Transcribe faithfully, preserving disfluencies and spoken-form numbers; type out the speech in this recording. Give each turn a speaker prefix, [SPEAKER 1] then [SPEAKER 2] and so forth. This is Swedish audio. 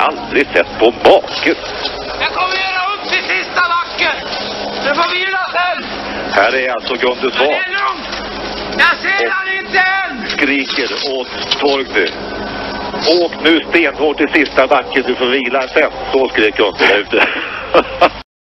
[SPEAKER 1] aldrig sett på maken.
[SPEAKER 2] Jag kommer göra upp till sista backen. Du får vila sen.
[SPEAKER 1] Här är alltså Gunde Svan.
[SPEAKER 2] Det är lugnt. Jag ser han inte än.
[SPEAKER 1] Skriker åt Torgny. Åk nu stenhårt till sista backen, du får vila sen. Så skrek Gunde där ute.